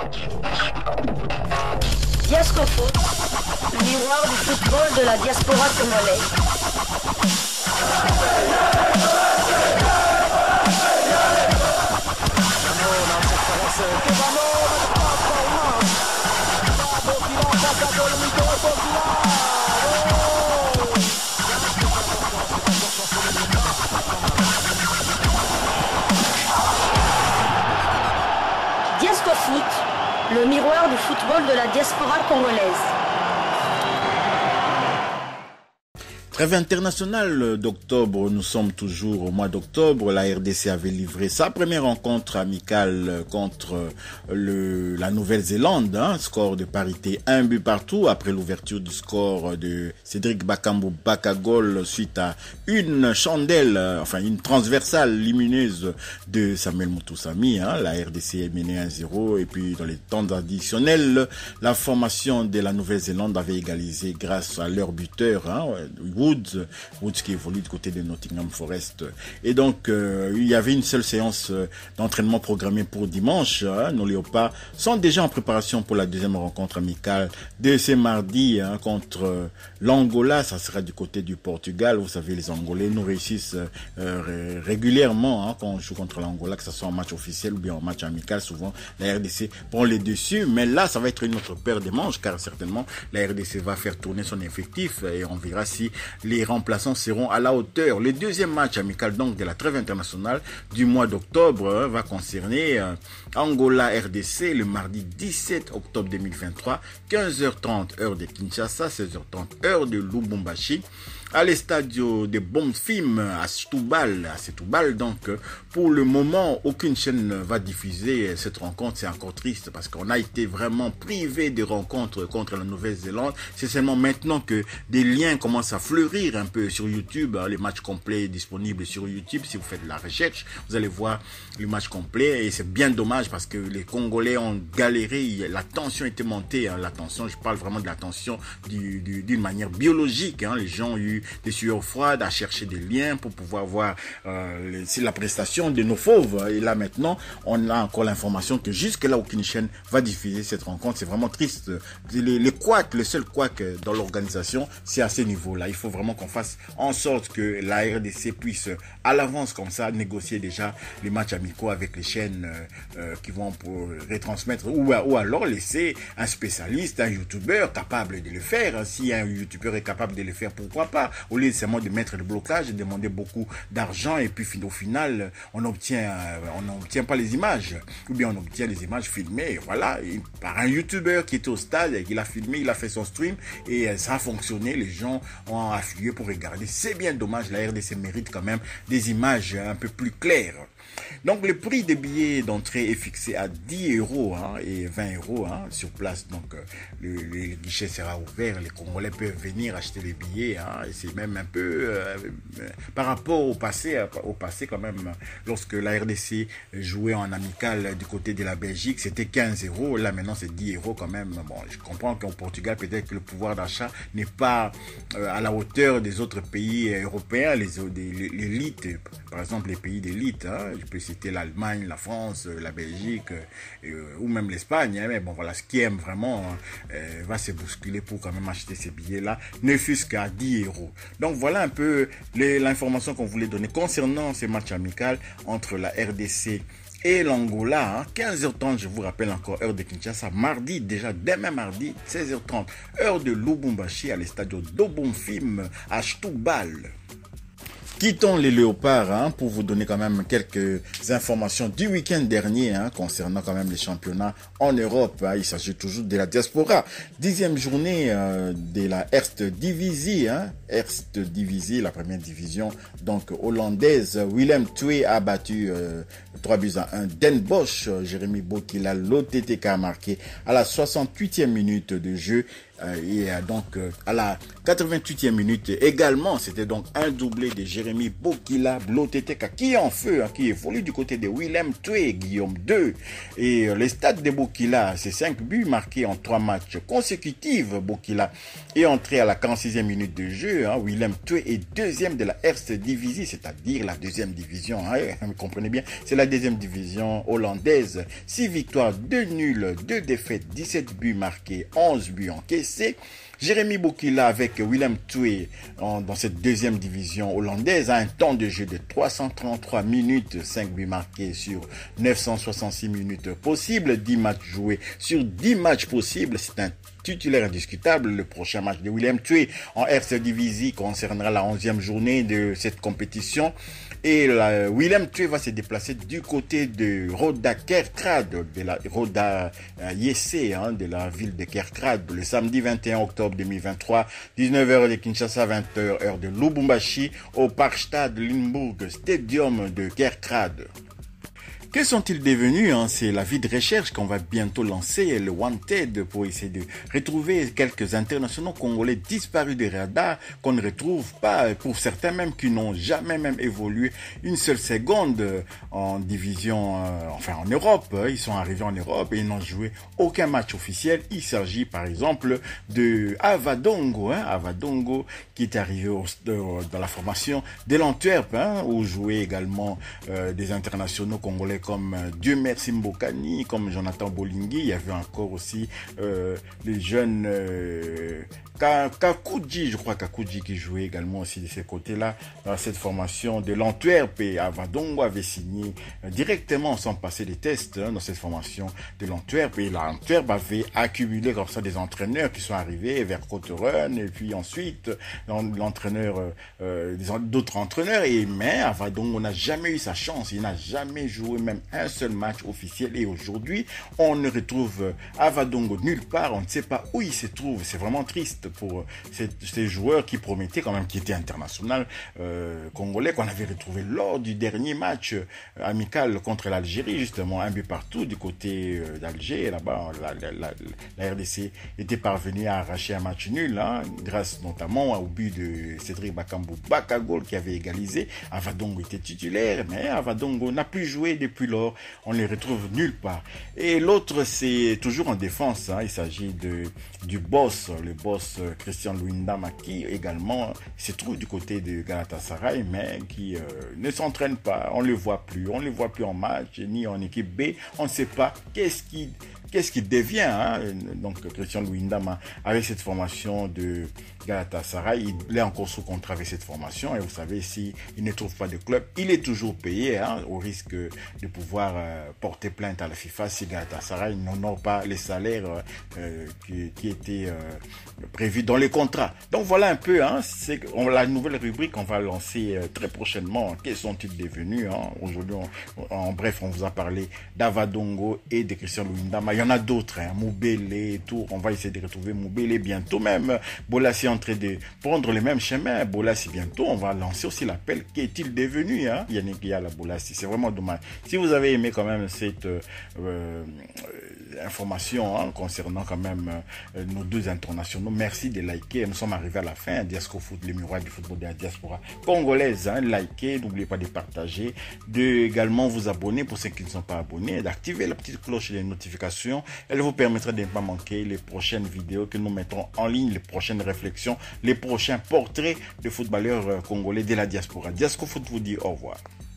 Diasco Foot, le miroir du football de la diaspora congolaise. Diasco Foot, le miroir du football de la diaspora congolaise. Trêve internationale d'octobre, nous sommes toujours au mois d'octobre. La RDC avait livré sa première rencontre amicale contre la Nouvelle-Zélande. Score de parité 1 but partout après l'ouverture du score de Cédric Bakambu Bakagol suite à une chandelle, une transversale lumineuse de Samuel Moutoussamy. La RDC est menée 1-0 et puis dans les temps additionnels, la formation de la Nouvelle-Zélande avait égalisé grâce à leur buteur, Woods qui évolue du côté de Nottingham Forest. Et donc, il y avait une seule séance d'entraînement programmée pour dimanche. Nos Léopards sont déjà en préparation pour la deuxième rencontre amicale de ce mardi contre l'Angola. Ça sera du côté du Portugal. Vous savez, les Angolais nous réussissent régulièrement quand on joue contre l'Angola, que ce soit en match officiel ou bien en match amical. Souvent, la RDC prend les dessus. Mais là, ça va être une autre paire de manches, car certainement, la RDC va faire tourner son effectif et on verra si les remplaçants seront à la hauteur. Le deuxième match amical donc de la trêve internationale du mois d'octobre va concerner Angola RDC le mardi 17 octobre 2023, 15h30 heure de Kinshasa, 16h30 heure de Lubumbashi, à l'estadio de Bonfim à Setúbal. Donc, pour le moment, aucune chaîne ne va diffuser cette rencontre. C'est encore triste parce qu'on a été vraiment privé de rencontres contre la Nouvelle-Zélande. C'est seulement maintenant que des liens commencent à fleurir un peu sur YouTube. Les matchs complets disponibles sur YouTube. Si vous faites de la recherche, vous allez voir le match complet. Et c'est bien dommage parce que les Congolais ont galéré. La tension était montée. La tension, je parle vraiment de la tension d'une manière biologique. Les gens ont eu des sueurs froides à chercher des liens pour pouvoir voir la prestation de nos fauves. Et là maintenant, on a encore l'information que jusque là aucune chaîne va diffuser cette rencontre. C'est vraiment triste. Le seul couac dans l'organisation, c'est à ce niveau-là. Il faut vraiment qu'on fasse en sorte que la RDC puisse à l'avance comme ça négocier déjà les matchs amicaux avec les chaînes qui vont pour retransmettre ou alors laisser un spécialiste, un youtubeur capable de le faire. Si un youtubeur est capable de le faire, pourquoi pas? Au lieu seulement de mettre le blocage et demander beaucoup d'argent et puis au final on n'obtient pas les images, ou bien on obtient les images filmées par un youtubeur qui était au stade, il a filmé, il a fait son stream et ça a fonctionné, les gens ont afflué pour regarder. C'est bien dommage, la RDC mérite quand même des images un peu plus claires. Donc le prix des billets d'entrée est fixé à 10 € et 20 € sur place. Donc le guichet sera ouvert, les Congolais peuvent venir acheter les billets. Et c'est même un peu par rapport au passé quand même. Lorsque la RDC jouait en amical du côté de la Belgique, c'était 15 €. Là maintenant c'est 10 € quand même. Bon, je comprends qu'au Portugal peut-être que le pouvoir d'achat n'est pas à la hauteur des autres pays européens, l'élite, par exemple les pays d'élite. Je peux citer l'Allemagne, la France, la Belgique ou même l'Espagne. Mais bon, voilà, ce qui aime vraiment va se bousculer pour quand même acheter ces billets-là, ne fût-ce qu'à 10 €. Donc voilà un peu l'information qu'on voulait donner concernant ces matchs amicaux entre la RDC et l'Angola. 15h30, je vous rappelle encore, heure de Kinshasa, mardi, déjà demain mardi, 16h30, heure de Lubumbashi à l'estadio d'Obonfim à Setúbal. Quittons les Léopards pour vous donner quand même quelques informations du week-end dernier concernant quand même les championnats en Europe. Il s'agit toujours de la diaspora. 10e journée de la Eerste Divisie. Eerste Divisie, la première division donc hollandaise. Willem II a battu 3-1 Den Bosch. Jérémy Bokila, l'OTTK a marqué à la 68e minute de jeu. Et donc à la 88e minute également, c'était donc un doublé de Jérémy Jérémy Bokila Bloteteka, qui est en feu, qui évolue du côté de Willem Toué, Guillaume 2. Et les stats de Bokila, c'est 5 buts marqués en 3 matchs consécutifs. Bokila est entré à la 46e minute de jeu. Willem Toué est deuxième de la Eerste Divisie, c'est-à-dire la deuxième division. Vous comprenez bien, c'est la deuxième division hollandaise. 6 victoires, 2 nuls, 2 défaites, 17 buts marqués, 11 buts encaissés. Jérémy Bokila avec Willem Toué dans cette deuxième division hollandaise a un temps de jeu de 333 minutes, 5 buts marqués sur 966 minutes possibles, 10 matchs joués sur 10 matchs possibles. C'est un titulaire indiscutable. Le prochain match de Willem Toué en Eerste Divisie concernera la 11e journée de cette compétition. Et Willem Toué va se déplacer du côté de Roda Kerkrade, de la Roda Yessé, de la ville de Kerkrade, le samedi 21 octobre 2023, 19h de Kinshasa, 20h heure de Lubumbashi, au Parkstad Limburg Stadium de Kerkrade. Que sont-ils devenus? C'est la vie de recherche qu'on va bientôt lancer, le Wanted, pour essayer de retrouver quelques internationaux congolais disparus des radars qu'on ne retrouve pas, pour certains même qui n'ont jamais même évolué une seule seconde en division, en Europe. Ils sont arrivés en Europe et ils n'ont joué aucun match officiel. Il s'agit par exemple de Avadongo, Avadongo qui est arrivé dans la formation de l'Antwerp, où jouaient également des internationaux congolais comme Dieu merci Mbokani, comme Jonathan Bolingui. Il y avait encore aussi les jeunes Kakouji, je crois Kakouji qui jouait également aussi de ces côtés-là dans cette formation de l'Antwerp. Et Avadongo avait signé directement sans passer des tests dans cette formation de l'Antwerp. Et l'Antwerp avait accumulé comme ça des entraîneurs qui sont arrivés vers Cotteren et puis ensuite l'entraîneur, d'autres entraîneurs. Mais Avadongo n'a jamais eu sa chance. Il n'a jamais joué même un seul match officiel. Et aujourd'hui, on ne retrouve Avadongo nulle part. On ne sait pas où il se trouve. C'est vraiment triste pour ces joueurs qui promettaient quand même, qui étaient international congolais, qu'on avait retrouvé lors du dernier match amical contre l'Algérie, justement, un but partout du côté d'Alger. Là-bas, la RDC était parvenue à arracher un match nul, grâce notamment au but de Cédric Bakambu Bakagol qui avait égalisé. Avadongo était titulaire, mais Avadongo n'a plus joué depuis lors. On ne les retrouve nulle part. Et l'autre, c'est toujours en défense. Il s'agit du boss, le boss Christian Luindama, qui également se trouve du côté de Galatasaray, mais qui ne s'entraîne pas. On ne le voit plus. On ne le voit plus en match, ni en équipe B. On ne sait pas qu'est-ce qui devient. Donc Christian Luindama, avec cette formation de Galatasaray, il est encore sous contrat avec cette formation. Et vous savez, s'il ne trouve pas de club, il est toujours payé, au risque de pouvoir porter plainte à la FIFA si Galatasaray n'honore pas les salaires qui étaient prévus dans les contrats. Donc voilà un peu, c'est la nouvelle rubrique qu'on va lancer très prochainement. Quels sont-ils devenus? Aujourd'hui, en bref, on vous a parlé d'Avadongo et de Christian Luindama. Il y en a d'autres, Moubele et tout. On va essayer de retrouver Moubele bientôt même. Bolassi est en train de prendre le même chemin. Bolassi bientôt, on va lancer aussi l'appel. Qu'est-il devenu, Yannick Yala Bolassi? C'est vraiment dommage. Si vous avez aimé quand même cette information concernant quand même nos deux internationaux, merci de liker. Nous sommes arrivés à la fin. Diasco Foot, le miroir du football de la diaspora congolaise. Likez, n'oubliez pas de partager, de également vous abonner pour ceux qui ne sont pas abonnés, d'activer la petite cloche des notifications. Elle vous permettra de ne pas manquer les prochaines vidéos que nous mettrons en ligne, les prochaines réflexions, les prochains portraits de footballeurs congolais de la diaspora. Diasco Foot vous dit au revoir.